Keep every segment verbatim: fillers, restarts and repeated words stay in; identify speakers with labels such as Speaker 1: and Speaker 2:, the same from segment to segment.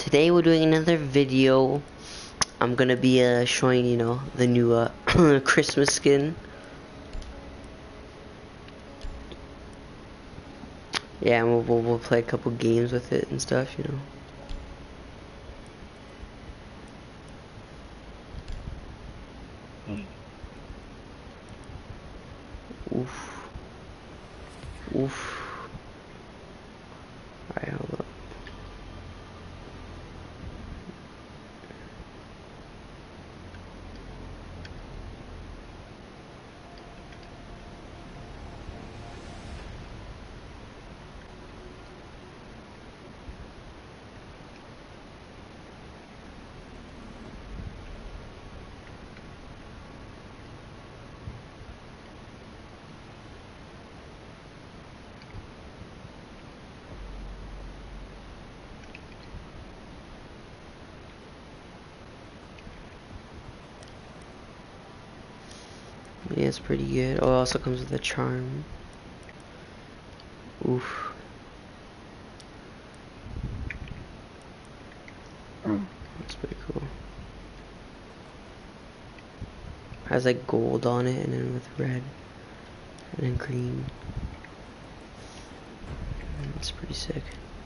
Speaker 1: Today we're doing another video. I'm gonna be uh, showing, you know, the new uh, Christmas skin. Yeah, and we'll, we'll, we'll play a couple games with it and stuff, you know. Oof. Oof. Alright, hold up. Yeah, it's pretty good. Oh, it also comes with a charm. Oof. That's pretty cool. Has like gold on it and then with red and then green. It's pretty sick.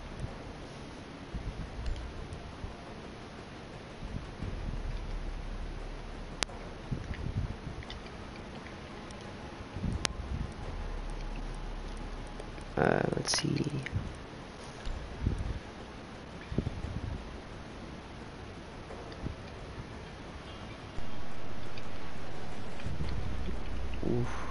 Speaker 1: Uh, let's see. Oof.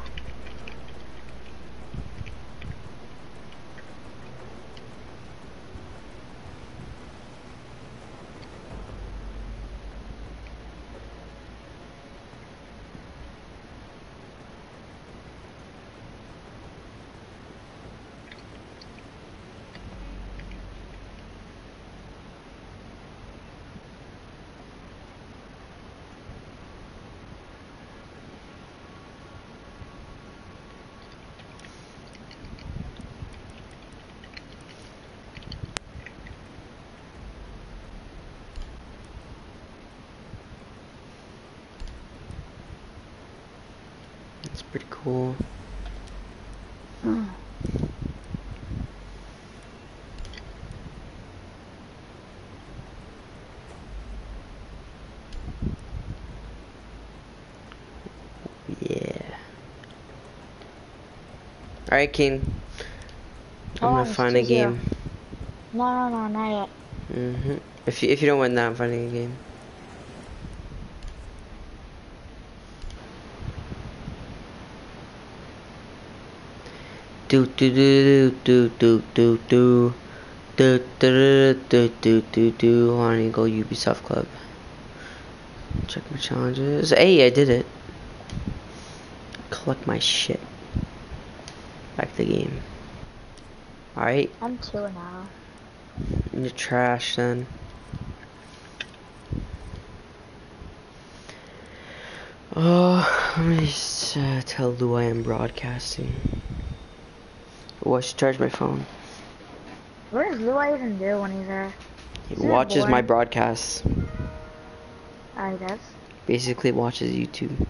Speaker 1: It's pretty cool.
Speaker 2: Mm.
Speaker 1: Yeah. Alright, King. I'm
Speaker 2: Hold
Speaker 1: gonna
Speaker 2: on, it's
Speaker 1: find a
Speaker 2: two zero.
Speaker 1: game.
Speaker 2: No, no, no, not yet.
Speaker 1: Mm-hmm. If you, if you don't win that, I'm finding a game. Do do do do do do do do do do do do do. I want to go Ubisoft Club. Check my challenges. Hey, I did it. Collect my shit. Back to the game. Alright.
Speaker 2: I'm two now.
Speaker 1: You're trash then. Oh, let me just uh, tell Lou I am broadcasting. Oh, I should charge my phone.
Speaker 2: What does Lua even do when he's there?
Speaker 1: He
Speaker 2: Isn't it
Speaker 1: watches my
Speaker 2: boring?
Speaker 1: broadcasts.
Speaker 2: I guess.
Speaker 1: Basically watches YouTube.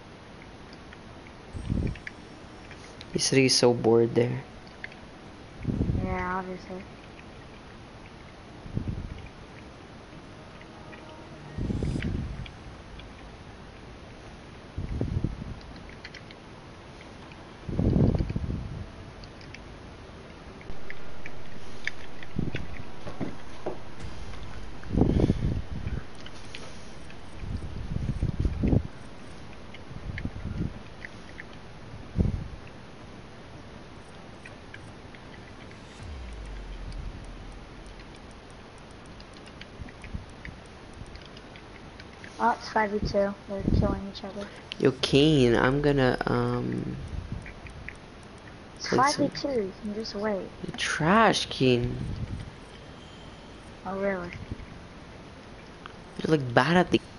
Speaker 1: He said he's so bored there.
Speaker 2: Yeah, obviously. Oh, it's five v two. They're killing each other.
Speaker 1: Yo, Kane, I'm gonna, um...
Speaker 2: It's
Speaker 1: play
Speaker 2: five v
Speaker 1: some...
Speaker 2: two. You can just wait.
Speaker 1: You're trash, Kane.
Speaker 2: Oh, really?
Speaker 1: You're, like, bad at the...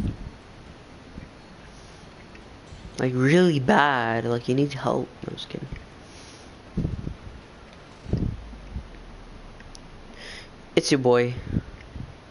Speaker 1: Like, really bad. Like, you need help. No, I'm just kidding. It's your boy.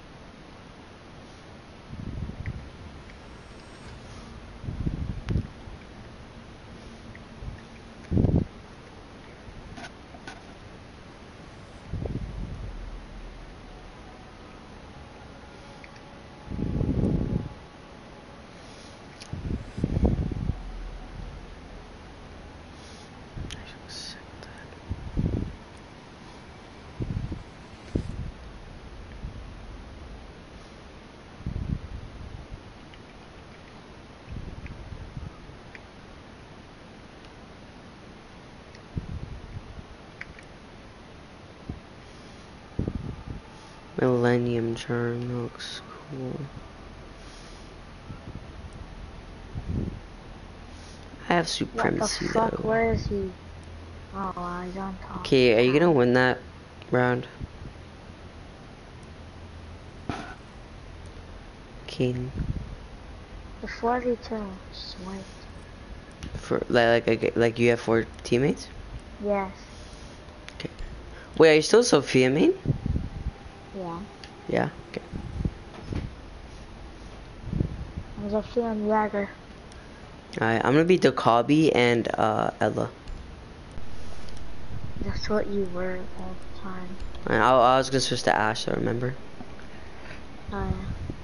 Speaker 1: Millennium Charm looks cool. I have supremacy
Speaker 2: what the fuck?
Speaker 1: though.
Speaker 2: Where is he? Oh, he's on top.
Speaker 1: Okay, are you gonna win that round? Caden.
Speaker 2: The four v two. Sweet.
Speaker 1: For like, like like you have four teammates?
Speaker 2: Yes.
Speaker 1: Okay. Wait, are you still Sophia main?
Speaker 2: Yeah.
Speaker 1: Yeah. Okay.
Speaker 2: I was actually on Jagger.
Speaker 1: Alright, I'm gonna be Dakabi and uh Ella.
Speaker 2: That's what you were all the time.
Speaker 1: And I, I was gonna switch to Ash, I remember.
Speaker 2: Oh yeah.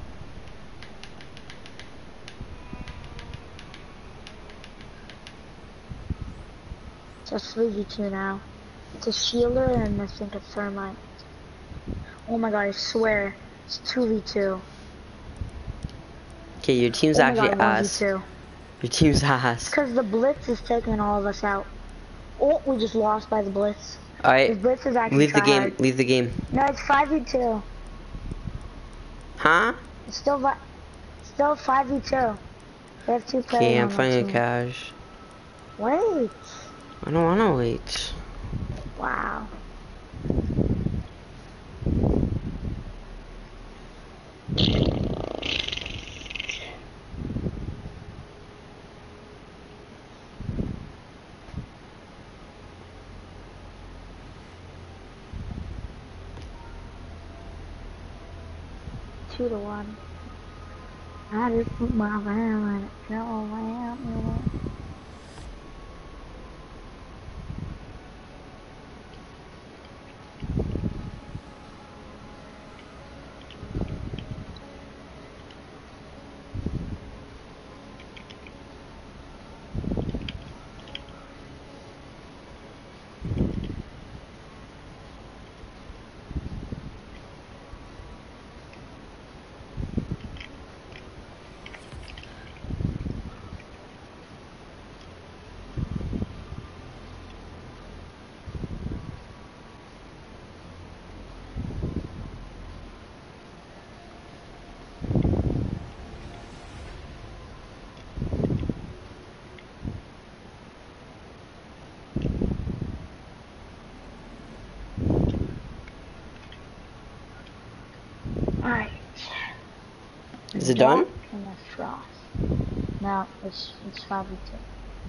Speaker 2: Just three v two now. It's a Shealer and I think a Thermite. Oh my god, I swear. It's two v two.
Speaker 1: Okay, your team's
Speaker 2: Oh my
Speaker 1: actually
Speaker 2: god, one v
Speaker 1: ass.
Speaker 2: two.
Speaker 1: Your team's ass.
Speaker 2: Because the Blitz is taking all of us out. Oh, we just lost by the Blitz. The
Speaker 1: Alright,
Speaker 2: Blitz is actually
Speaker 1: leave the game.
Speaker 2: hard.
Speaker 1: Leave the game.
Speaker 2: No, it's five v two.
Speaker 1: Huh?
Speaker 2: It's still vi still five v two. They have two players
Speaker 1: Okay, I'm
Speaker 2: on the
Speaker 1: finding
Speaker 2: team.
Speaker 1: cash.
Speaker 2: Wait.
Speaker 1: I don't wanna wait.
Speaker 2: Wow. Two to one. I just put my van in it. Go around with it. Alright.
Speaker 1: Is it done?
Speaker 2: And the frost. No, it's it's five v two.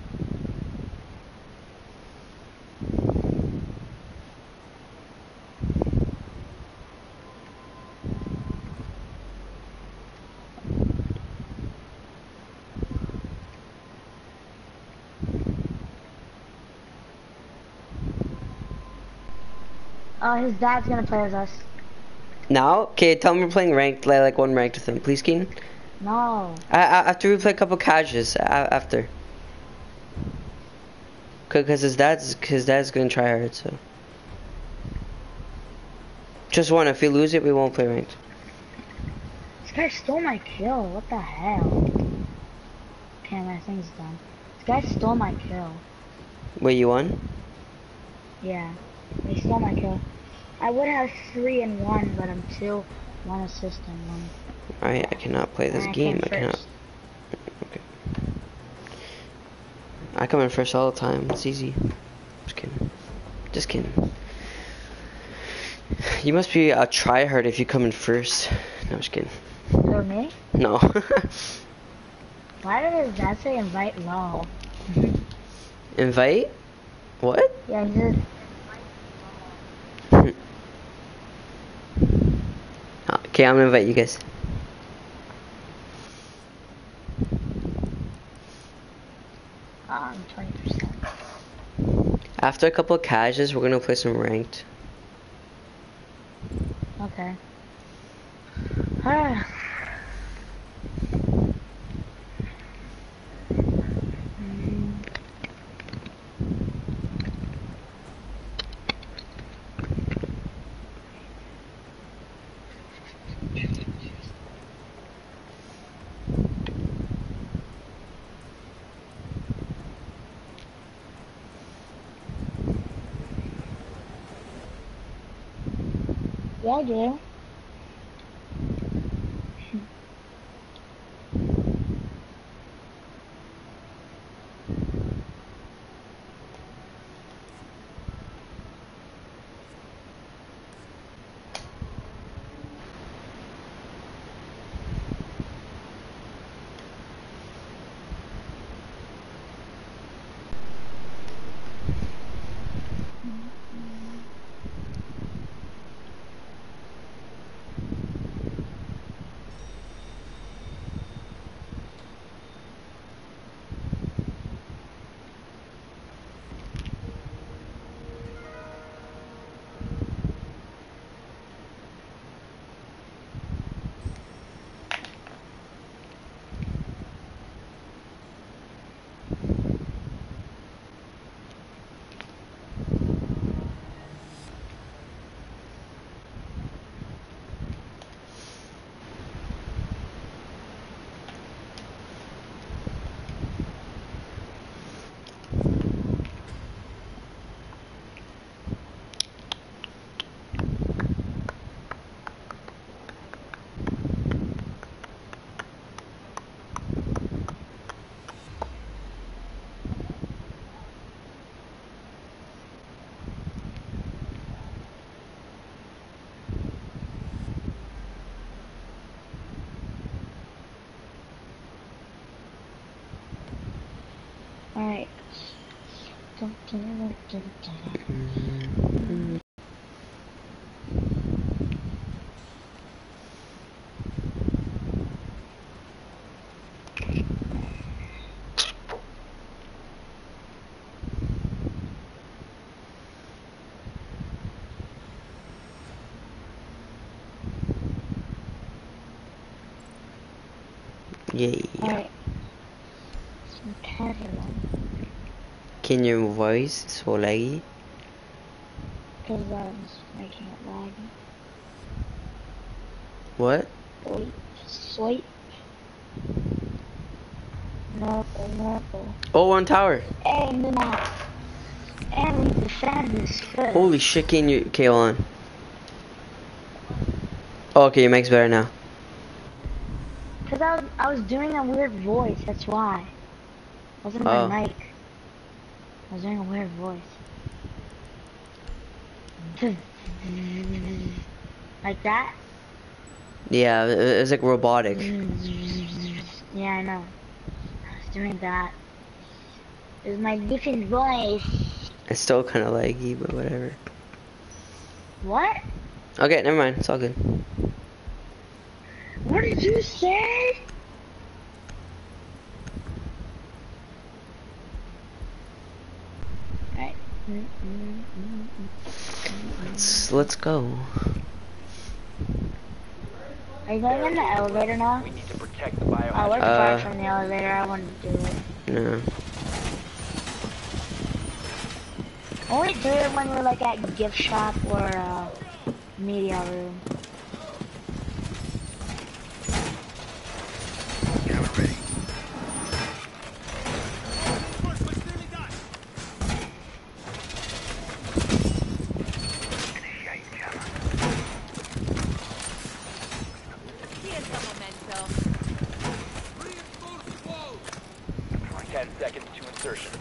Speaker 2: Oh, his dad's gonna play with us.
Speaker 1: Now? Okay, tell me we're playing ranked, like, like one ranked with him, please, Keen.
Speaker 2: No.
Speaker 1: I, I, after we play a couple caches, a after. Cause his dad's, his dad's gonna try hard, so. Just one, if we lose it, we won't play ranked.
Speaker 2: This guy stole my kill. What the hell? Okay, my thing's done. This guy stole my kill.
Speaker 1: Wait, you won?
Speaker 2: Yeah. He stole my kill. I would have three and one, but I'm two, one assist and one.
Speaker 1: Alright, I cannot play this
Speaker 2: And I
Speaker 1: game.
Speaker 2: came
Speaker 1: I cannot.
Speaker 2: first.
Speaker 1: Okay. I come in first all the time. It's easy. Just kidding. Just kidding. You must be a tryhard if you come in first. No, just kidding.
Speaker 2: For me?
Speaker 1: No.
Speaker 2: Why did his dad say invite low?
Speaker 1: Invite? What?
Speaker 2: Yeah, he said.
Speaker 1: Okay, I'm gonna invite you guys.
Speaker 2: Um, twenty percent.
Speaker 1: After a couple of caches, we're gonna play some ranked.
Speaker 2: Okay. Ah. Mm. Yeah, I do.
Speaker 1: Yay.
Speaker 2: Alright. Some turbulence.
Speaker 1: Can your voice so laggy?
Speaker 2: Because I was making it laggy.
Speaker 1: What?
Speaker 2: Sweet. Sweet. Normal, normal.
Speaker 1: Oh, one tower.
Speaker 2: And then I... And we defend this first.
Speaker 1: Holy shit, can you... Okay, hold on. Oh, okay, your mic's better now.
Speaker 2: Because I was, I was doing a weird voice, that's why. It wasn't
Speaker 1: Oh.
Speaker 2: my mic. I was doing a weird voice. Like that?
Speaker 1: Yeah, it it was like robotic.
Speaker 2: Yeah, I know. I was doing that. It was my different voice.
Speaker 1: It's still kind of laggy, but whatever.
Speaker 2: What?
Speaker 1: Okay, never mind. It's all good.
Speaker 2: What did you say? Alright.
Speaker 1: Let's, let's go.
Speaker 2: Are you going in the elevator now?
Speaker 3: We need to protect the biohazard.
Speaker 2: Oh, we're
Speaker 1: Uh,
Speaker 2: far from the elevator. I wanted to do it.
Speaker 1: No.
Speaker 2: Only do it when we're like at gift shop or uh, media room.
Speaker 3: Ten seconds to insertion.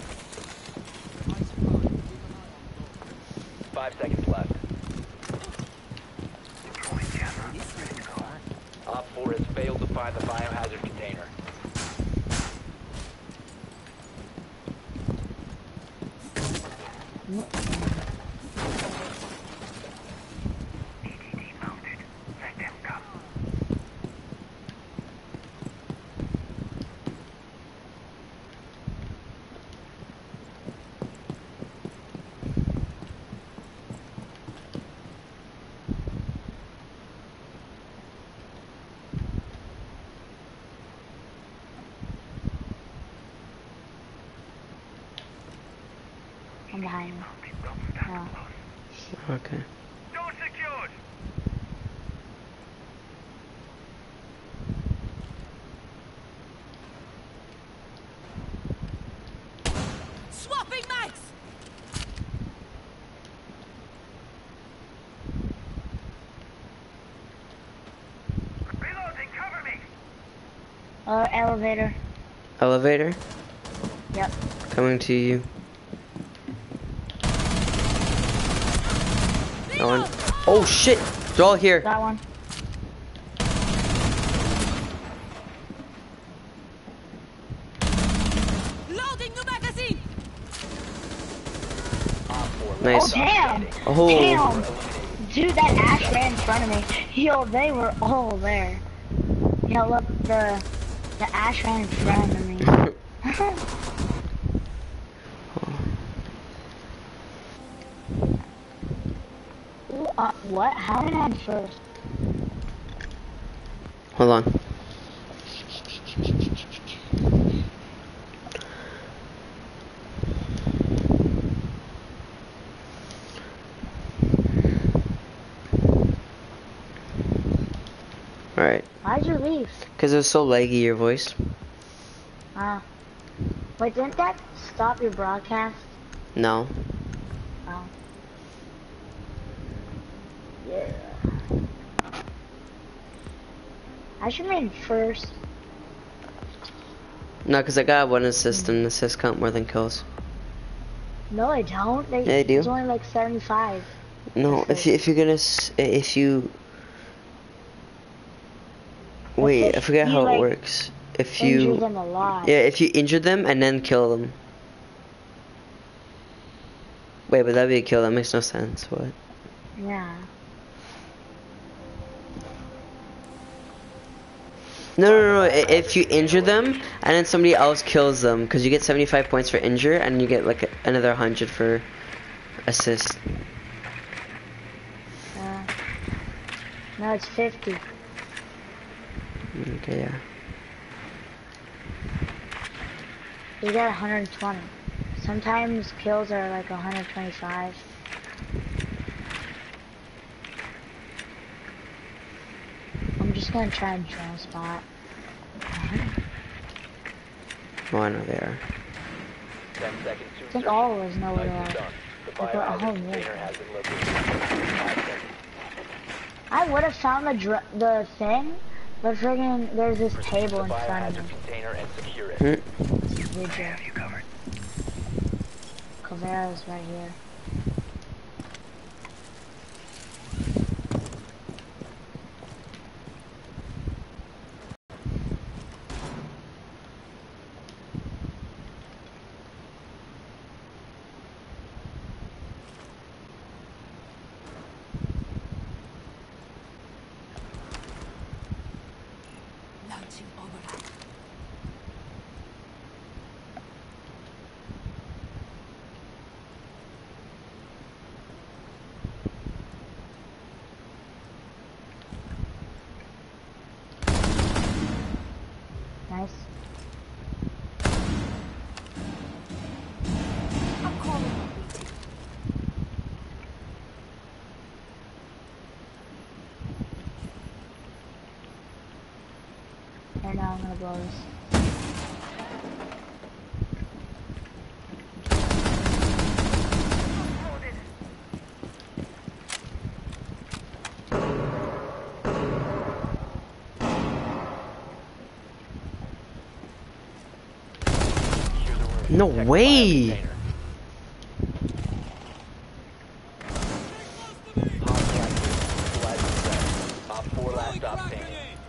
Speaker 3: Five seconds left. Op four has failed to find the biohazard container.
Speaker 2: I'm behind him. Oh.
Speaker 1: Okay.
Speaker 3: Door secured.
Speaker 4: Swapping mags!
Speaker 3: Reloading, cover me.
Speaker 2: Uh, elevator.
Speaker 1: Elevator?
Speaker 2: Yep.
Speaker 1: Coming to you. No one. Oh shit! They're all here.
Speaker 2: That one.
Speaker 4: Loading new magazine!
Speaker 3: Op four.
Speaker 1: Nice.
Speaker 2: Oh, damn!
Speaker 1: Oh.
Speaker 2: Damn! Dude, that Ash ran in front of me. Yo, they were all there. Yo, look, the, the Ash ran in front of me. Ooh, uh, what? How did I am first?
Speaker 1: Hold on. Alright.
Speaker 2: Why'd you leave?
Speaker 1: Because it was so laggy, your voice.
Speaker 2: Ah. Wait, didn't that stop your broadcast?
Speaker 1: No.
Speaker 2: Oh. Yeah. I should run first.
Speaker 1: No, because I got one assist and assists count more than kills.
Speaker 2: No, I don't. They,
Speaker 1: Yeah, they do.
Speaker 2: It's only like seventy-five.
Speaker 1: No, if you if you're gonna s- if you wait,
Speaker 2: if
Speaker 1: I forget
Speaker 2: you,
Speaker 1: how
Speaker 2: like,
Speaker 1: it works. If
Speaker 2: Injure
Speaker 1: you
Speaker 2: them a lot.
Speaker 1: yeah, if you injure them and then kill them. Wait, but that'd be a kill. That makes no sense. What?
Speaker 2: Yeah.
Speaker 1: No, no, no, no. i- If you injure them and then somebody else kills them, because you get seventy-five points for injure and you get like a, another one hundred for assist.
Speaker 2: Uh, no, it's fifty.
Speaker 1: Okay, yeah.
Speaker 2: You got one hundred twenty. Sometimes kills are like one hundred twenty-five. I'm just gonna try and draw a spot.
Speaker 1: Oh, I know they are.
Speaker 3: Ten seconds to
Speaker 2: I think all of us know where they
Speaker 3: Nicely
Speaker 2: are.
Speaker 3: done. The
Speaker 2: Like, oh,
Speaker 3: biohazard
Speaker 2: yeah.
Speaker 3: container has been located. Five seconds.
Speaker 2: I would have found the dr the thing, but friggin' there's this
Speaker 3: Proceed to
Speaker 2: table
Speaker 3: the
Speaker 2: in front of
Speaker 3: biohazard
Speaker 2: me.
Speaker 3: container and secure it.
Speaker 1: Hmm?
Speaker 2: Vigil. Caveira's right here.
Speaker 4: Launching override.
Speaker 2: Nice.
Speaker 4: I'm calling.
Speaker 2: Right now I'm gonna blow this.
Speaker 3: Secure the room.
Speaker 1: No
Speaker 3: Protect the
Speaker 1: way!
Speaker 3: biocontainer. Hostile activity. Neutralize the threat. Op four last stop standing.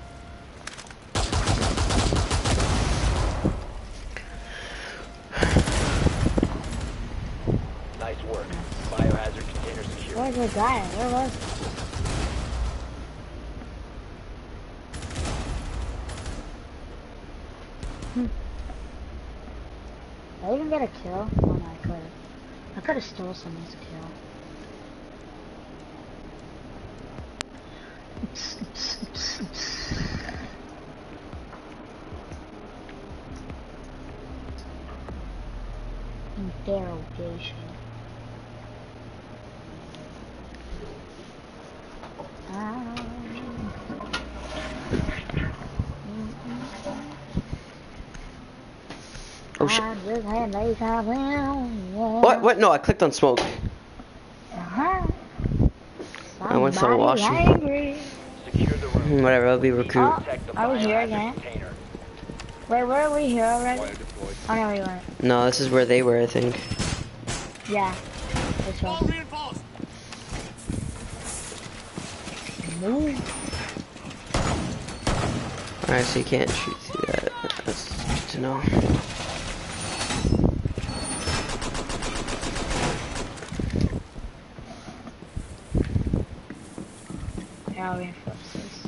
Speaker 3: Nice work. Biohazard container secure.
Speaker 2: Where's the guy? Where was he? Hmm. Did I even get a kill? Oh no, I could've. I could've stole someone's kill. Interrogation.
Speaker 1: Oh shit.
Speaker 2: I just had like a well,
Speaker 1: What? What? No, I clicked on smoke.
Speaker 2: Uh-huh.
Speaker 1: I went to the
Speaker 2: Somebody
Speaker 1: washroom.
Speaker 2: angry.
Speaker 3: Secure the room.
Speaker 1: Hmm, Whatever, I'll be recruit.
Speaker 2: Oh,
Speaker 3: Protect the
Speaker 2: are we here
Speaker 3: biohazard
Speaker 2: again?
Speaker 3: container.
Speaker 2: Wait, where are we here already? Oh no, we weren't.
Speaker 1: No, this is where they were, I think.
Speaker 2: Yeah. This
Speaker 4: All
Speaker 2: one.
Speaker 4: reinforced.
Speaker 2: Move.
Speaker 1: Alright, so you can't shoot through that. That's good to know.
Speaker 2: Yeah, we enforce this.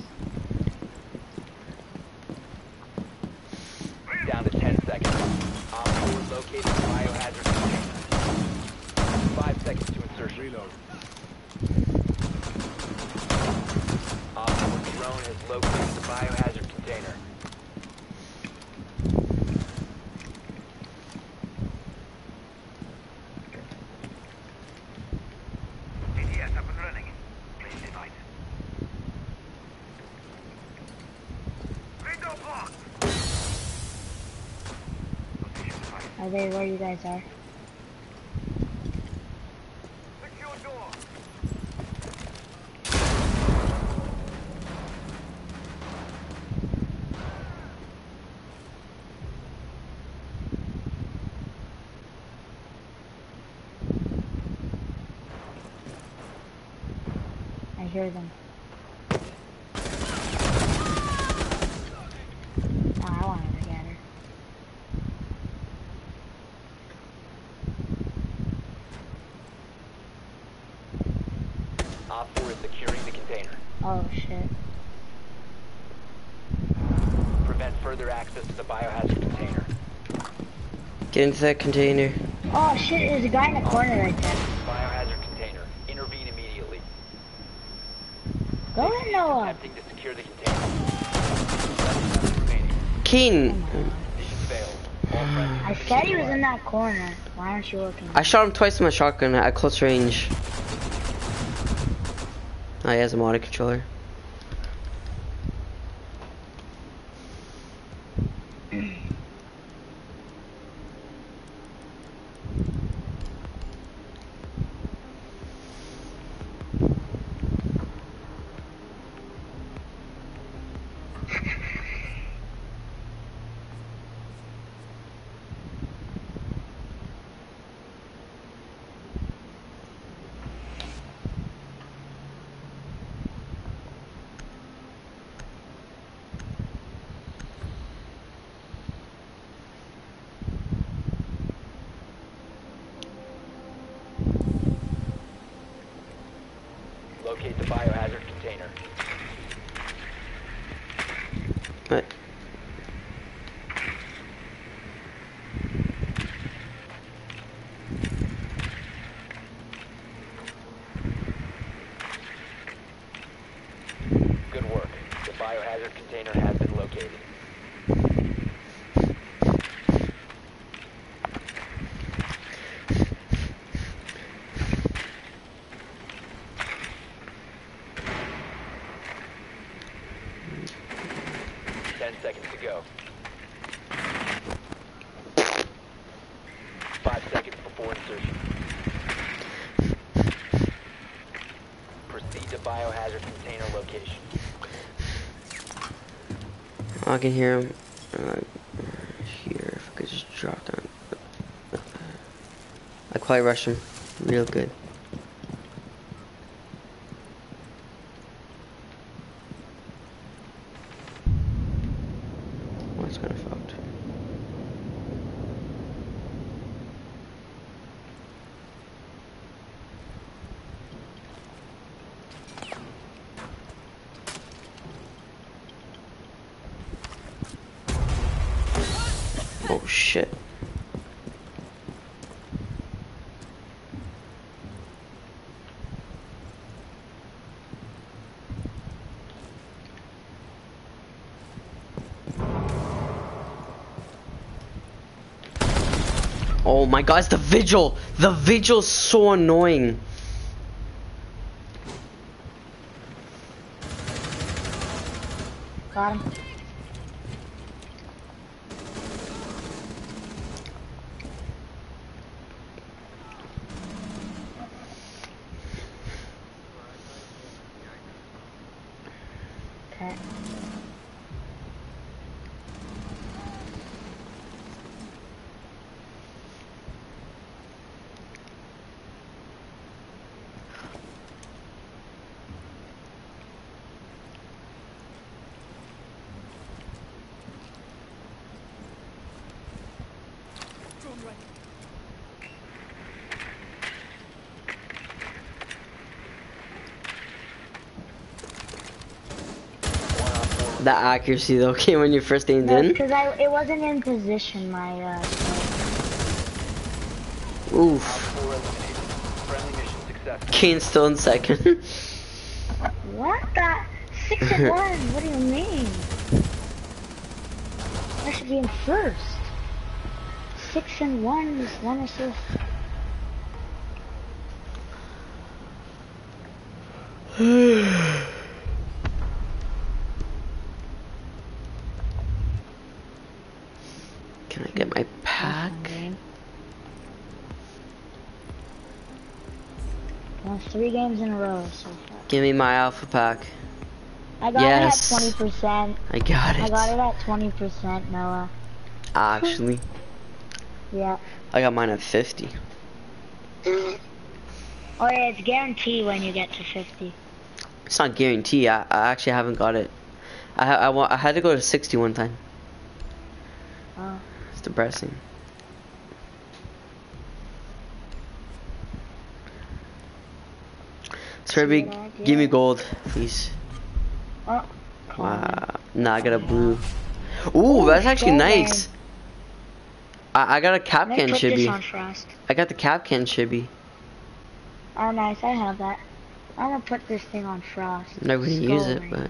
Speaker 3: Down to ten seconds. Op four located the biohazard container. Five seconds to insertion. Reload. Op four drone has located the biohazard container.
Speaker 5: A D S up and running. Please invite. Window blocked. Position defined.
Speaker 2: Are they where you guys are?
Speaker 5: Secure door.
Speaker 2: I hear them. Oh, I wanted to get her.
Speaker 3: securing the container.
Speaker 2: Oh shit.
Speaker 3: Prevent further access to the biohazard container.
Speaker 1: Get into that container.
Speaker 2: Oh shit, there's a guy in the corner right there.
Speaker 3: Biohazard container. Intervene immediately.
Speaker 2: Go in, Noah.
Speaker 3: Attempting to secure the container. Eleven minutes remaining.
Speaker 1: Keen.
Speaker 3: Mission failed. All friendly.
Speaker 2: I said he was in that corner. Why aren't you looking?
Speaker 1: I shot him twice with my shotgun at close range. Oh, he has a modded controller.
Speaker 3: Locate the biohazard container.
Speaker 1: Right.
Speaker 3: Good work. The biohazard container has been located. Ten seconds to go. Five seconds before insertion. Proceed to biohazard container location.
Speaker 1: I can hear him. Uh, here, if I could just drop down. I quite rush him real good. Oh, it's kind of fucked. Oh shit. Oh my god, it's the vigil! The vigil's so annoying.
Speaker 2: Got him. Okay.
Speaker 4: Drone ready.
Speaker 1: The accuracy though came when you first aimed
Speaker 2: No,
Speaker 1: in.
Speaker 2: because I it wasn't in position. My uh.
Speaker 1: Oof.
Speaker 3: Four eliminated. Friendly mission successful.
Speaker 1: Kane's still in second.
Speaker 2: What the? Six and one. What do you mean? I should be in first. Six and one is one assist.
Speaker 1: Can I get my pack?
Speaker 2: Lost three games in a row so far.
Speaker 1: Give me my alpha pack.
Speaker 2: I got
Speaker 1: Yes.
Speaker 2: it at twenty percent.
Speaker 1: I got it.
Speaker 2: I got it at twenty percent, Noah.
Speaker 1: Actually,
Speaker 2: Yeah.
Speaker 1: I got mine at fifty.
Speaker 2: Oh yeah, it's guaranteed when you get to fifty.
Speaker 1: It's not guaranteed. I, I actually haven't got it. I ha I, wa I had to go to sixty one time.
Speaker 2: Oh.
Speaker 1: It's depressing. It's very
Speaker 2: See
Speaker 1: big.
Speaker 2: what I idea.
Speaker 1: Give me gold, please.
Speaker 2: Oh, come on.
Speaker 1: Wow. Nah, I got a blue. Ooh, that's actually
Speaker 2: so
Speaker 1: nice. I, I got a
Speaker 2: Let me
Speaker 1: Capcan
Speaker 2: put this on
Speaker 1: chibi.
Speaker 2: frost.
Speaker 1: I got the Capcan chibi.
Speaker 2: Oh, nice. I have that. I'm gonna put this thing on frost.
Speaker 1: I'm never gonna use it,
Speaker 2: Scrolling.
Speaker 1: but.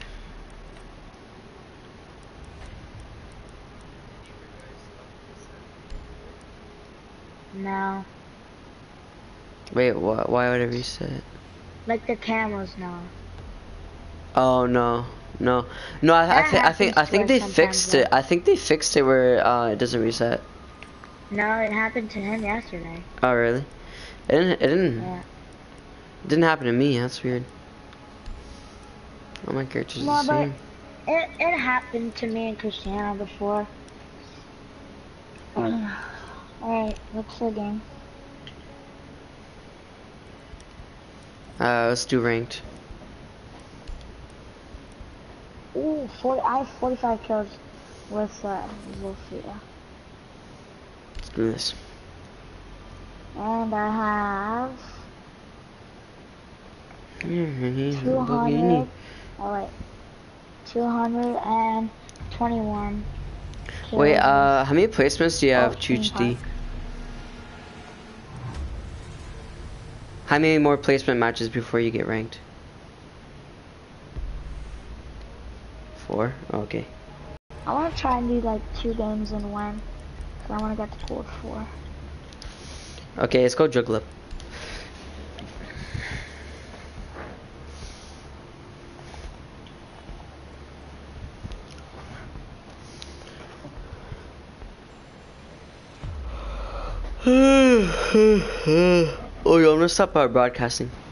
Speaker 2: No.
Speaker 1: Wait, wh why would I reset?
Speaker 2: Like the cameras now.
Speaker 1: Oh no, no, no! I, I
Speaker 2: That
Speaker 1: think I think I
Speaker 2: happens
Speaker 1: think
Speaker 2: to
Speaker 1: they
Speaker 2: us
Speaker 1: fixed
Speaker 2: sometimes,
Speaker 1: it. I think they fixed it where uh, it doesn't reset.
Speaker 2: No, it happened to him yesterday.
Speaker 1: Oh really? It didn't. It didn't.
Speaker 2: Yeah.
Speaker 1: It didn't happen to me. That's weird. All my characters
Speaker 2: No,
Speaker 1: are the
Speaker 2: but
Speaker 1: same.
Speaker 2: it, it happened to me and Cristiano before. Alright, what's the game?
Speaker 1: Uh, let's do ranked.
Speaker 2: Ooh, forty, I have forty-five kills with uh, Zofia.
Speaker 1: Let's do this.
Speaker 2: And I have two
Speaker 1: Two
Speaker 2: hundred, oh wait, two hundred twenty-one kills.
Speaker 1: Wait, uh, how many placements do you have,
Speaker 2: Oh, Team
Speaker 1: Chooch D?
Speaker 2: Park.
Speaker 1: How many more placement matches before you get ranked? Four? Oh, okay.
Speaker 2: I want to try and do like two games and win. So I want to get to gold four.
Speaker 1: Okay, let's go Juggler. Oh, yo, I'm gonna stop uh, broadcasting.